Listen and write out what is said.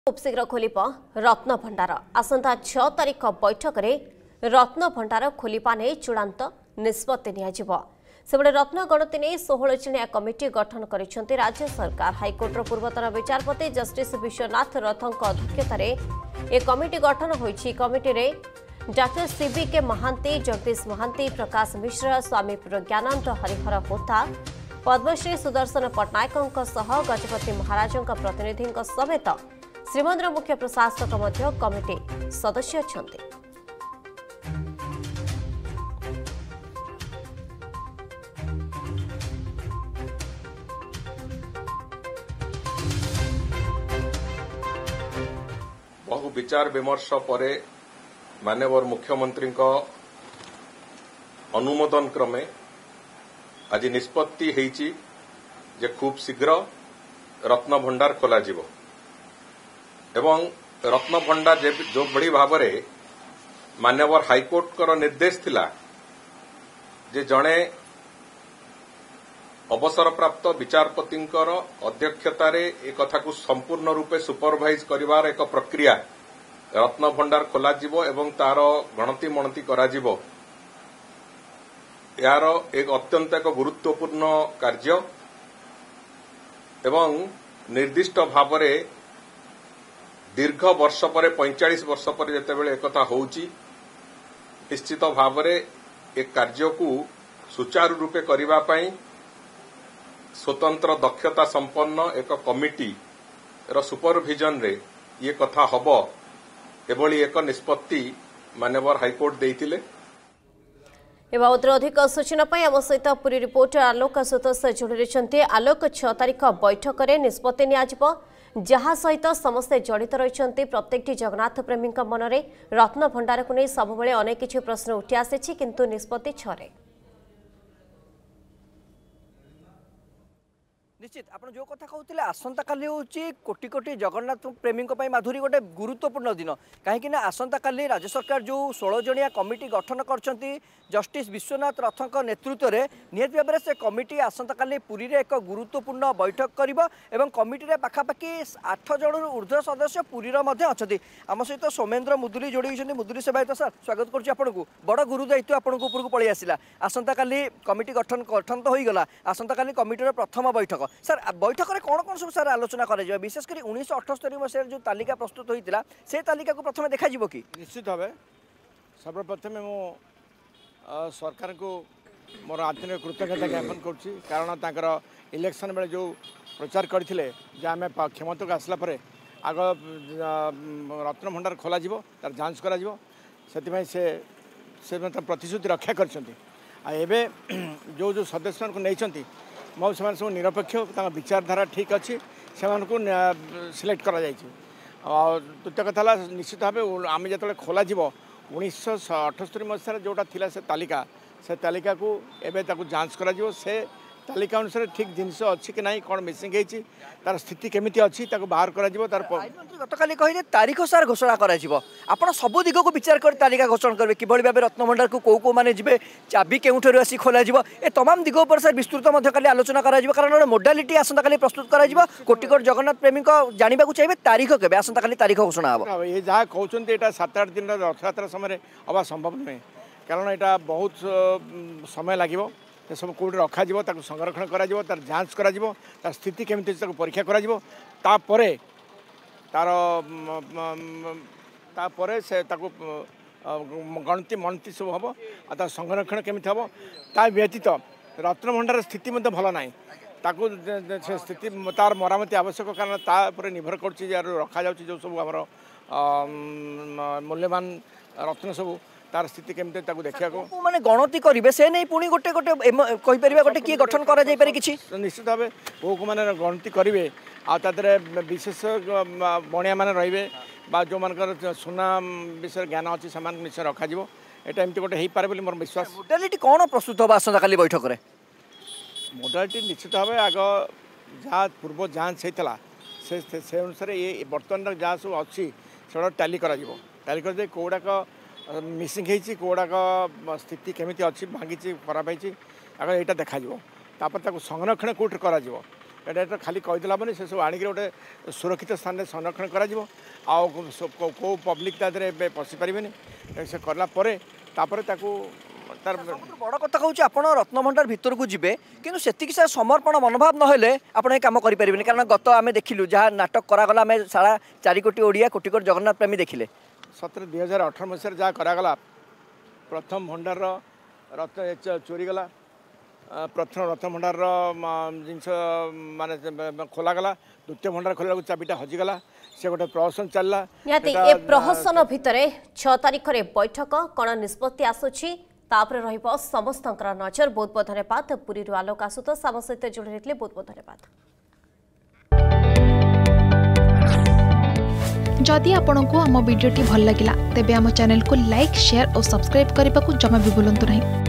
खूब शीघ्र खोल रत्न भंडार आसंता 6 तारीख बैठक में रत्न भंडार खोलिबा नहीं चूड़ांत निष्पत्ति सेबड़े रत्न गणति नहीं 16 जणिया कमिटी गठन करिसेंति राज्य सरकार। हाइकोर्टर पूर्वतन विचारपति जस्टिस विश्वनाथ रथों अध्यक्षतार एक कमिटी गठन होइछि। कमिटी रे doctor C B K Mahanti, Jagdish Mahanti, प्रकाश मिश्र, स्वामी प्रज्ञानंद हरिहर होता, पद्मश्री सुदर्शन पट्टनायकों गजपति महाराजों प्रतिनिधि समेत श्रीमंदिर मुख्य प्रशासक कमिटी सदस्य अछंती। बहु विचार विमर्श पर माननीय मुख्यमंत्री अनुमोदन क्रमे आज निष्पत्ति होईची जे खूब शीघ्र रत्न भंडार खोल एवं रत्न भंडार जो बड़ी भाव में माननीय हाइकोर्ट कर निर्देश थिला जे जड़े अवसर प्राप्त विचारपति अध्यक्षतार एक कथा को संपूर्ण रूपे सुपरवाइज करिवार एक प्रक्रिया रत्न भंडार खोल एवं तार गणति मणति कराजिबो। यार एक अत्यंत एक गुरुत्वपूर्ण कार्य एवं निर्दिष्ट भाव में दीर्घ वर्ष पर 45 वर्ष पर जितेबाला एक होउची निश्चित भाव में एक कार्य को सुचारू रूपे करिबा पई स्वतंत्र दक्षता संपन्न एक कमिटी रो सुपरविजन रे ये कथा हबो एभली एक निष्पत्ति माननीय हाइकोर्ट देइतिले। ए बाबद अधिक सूचना पाई आम सहित पूरी रिपोर्टर आलोक सुतोष जोड़ी रही। आलोक 6 तारीख बैठक में निष्पत्ति नियाजिबो जहाँ सहित समस्ते जड़ित रही। प्रत्येक जगन्नाथ प्रेमी मन में रत्न भंडार को नहीं सब अनेक किसी प्रश्न उठी आसी किंतु निष्पत्ति 6 निश्चित आप जो कथा कहते आसंता काली हूँ कोटि कोटि जगन्नाथ प्रेमी माधुरी गोटे गुरुत्वपूर्ण दिन कहीं आसंता काली राज्य सरकार जो 16 जणिया कमिटी गठन कर जस्टिस विश्वनाथ रथों नेतृत्व में निहत भाव में से कमिटी आसंता काली पुरी रे एक गुरुत्वपूर्ण बैठक कर कमिटी रे पाखापाखि 8 जन ऊर्ध्व सदस्य पुरी अच्छा आम सहित सौमेन्द्र मुदुली जोड़ी होती। मुदुली सेवायत सर स्वागत करूँ बड़ गुरु दायित्व आपको उपरको पलि आसला आसंता काली कमिटी गठन तो हो गला आसंता काली कमिटी प्रथम बैठक सर बैठक में कौन कौन सब सर आलोचना कर विशेषकर 1978 मसीह जो तालिका प्रस्तुत होता से तालिका को प्रथम देखा कि निश्चित भाव सर्वप्रथम मु सरकार को मोर आंतरिक कृतज्ञता ज्ञापन करुच्ची कारण तांकर इलेक्शन बेले जो प्रचार करते आम क्षमता को आसला आग रत्न भंडार खोल तार जांच कर प्रतिश्रुति रक्षा कर जो जो सदस्य को नहीं मो से सब निरपेक्ष विचारधारा ठीक अच्छी से सिलेक्ट करा द्वितीय कथा निश्चित भाव आम जो खोल 1978 मसीह जोटा थिला से तालिका को एवं जांच करा से तालिका अनुसार ठीक जिनस अच्छी कि नहीं कौन मिसिंग होती तार स्थिति केमिति अच्छी बाहर कर गतकाली कहे तारीख सार घोषणा कर सब दिग को विचार कर तालिका घोषणा करेंगे कि भाव रत्न भंडार को कौ मैंने जी चाबी केउठर आसी खोल ए तमाम दिग पर सर विस्तृत काली आलोचना कारण मोडालीटी आसंता काली प्रस्तुत कर कोटि कोटि जगन्नाथ प्रेमी जानवा चाहिए तारीख के आसंता काली तारीख घोषणा हम ये जहाँ कहते यहाँ 7-8 दिन रथयात्रा समय हवा संभव नुहे कारण यहाँ बहुत समय लगे सब कौट रखा संरक्षण कर जांच कर स्थिति केमी परीक्षा कर से गणति मनति सब हम आ संरक्षण केमी हम ता व्यतीत रत्न भंडार स्थिति भल ना ताकू से स्थिति तार मरामती आवश्यक कारण तापर निर्भर कर रखा जो सब आम मूल्यवान रत्न सब तार स्थिति केमती देखा मैंने गणति करेंगे से नहीं पुणी गोटे गोटे कहीपर गोटे किए गठन कर निश्चित भाव को मैंने गणति करेंगे आदे विशेष बणिया मैंने रे जो मान सुना विषय ज्ञान अच्छी से निश्चय रखा यहाँ एमती गोटे हो पारे बोली मोर विश्वास। मोडालीटी कौन प्रस्तुत हम आसंता काली बैठक में मोडालीटी निश्चित भाव आग जहाँ पूर्व जांच होता से अनुसार ये बर्तमान जहाँ सब अच्छी से टाली कर कौड़ाक मिसिंग होती कौड़ाक स्थिति केमी अच्छी भांगी खराब होती आगे यहाँ देखा संरक्षण कौट कर ଏଇଟା ଖାଲି କହିଦେଲା ମାନେ ସେ ସବୁ ଆଣିକି ଗୋଟେ ସୁରକ୍ଷିତ ସ୍ଥାନରେ ସଂରକ୍ଷଣ କରାଯିବ ଆଉ କେଉଁ ପବ୍ଲିକ୍ ତା ଦେହରେ ଏବେ ପଶିପାରିବେନି ସେ କଲା ପରେ ତାପରେ ତାକୁ ତାର ବଡ଼ କଥା କହୁଛି ଆପଣ ରତ୍ନଭଣ୍ଡାର ଭିତରକୁ ଯିବେ କିନ୍ତୁ ସେତିକି ସାର୍ ସମର୍ପଣ ମନୋଭାବ ନହେଲେ ଆପଣ ଏ କାମ କରିପାରିବେନି କାରଣ ଗତ ଆମେ ଦେଖିଲୁ ଯାହା ନାଟକ କରାଗଲା ଆମେ 4.5 କୋଟି ଓଡ଼ିଆ କୋଟି କୋଟି ଜଗନ୍ନାଥ ପ୍ରେମୀ ଦେଖିଲେ ସତରେ 2018 ମସିହାରେ ଯାହା କରାଗଲା ପ୍ରଥମ ଭଣ୍ଡାରର ରତ୍ନ ଚୋରି ଗଲା ପ୍ରଥମ ରତ୍ନଭଣ୍ଡାରର ଜିନିଷ ମାନେ ଖୋଲାଗଲା ଦ୍ୱିତୀୟ ଭଣ୍ଡାର ଖୋଲିବାକୁ ଚାବିଟା ହଜିଗଲା ସେ ଗୋଟେ ପ୍ରହସନ ଚାଲିଲା ନିହାତି ଏ ପ୍ରହସନ ଭିତରେ 6 ତାରିଖରେ ବୈଠକ କ'ଣ ନିଷ୍ପତ୍ତି ଆସୁଛି ତାପରେ ରହିବ ସମସ୍ତଙ୍କର ନଜର ବହୁତ ବହୁତ ଧନ୍ୟବାଦ ପୁରୀରୁ ଆଲୋକ ଆସୁତୋଷ ଆମ ସହିତ ଯୋଡ଼ି ରହିଥିଲେ ବହୁତ ବହୁତ ଧନ୍ୟବାଦ जदि आपंक आम भिडी भल लगा तेब आम चैनल को लाइक शेयर और सब्सक्राइब करने को जमा भी भूलु नहीं।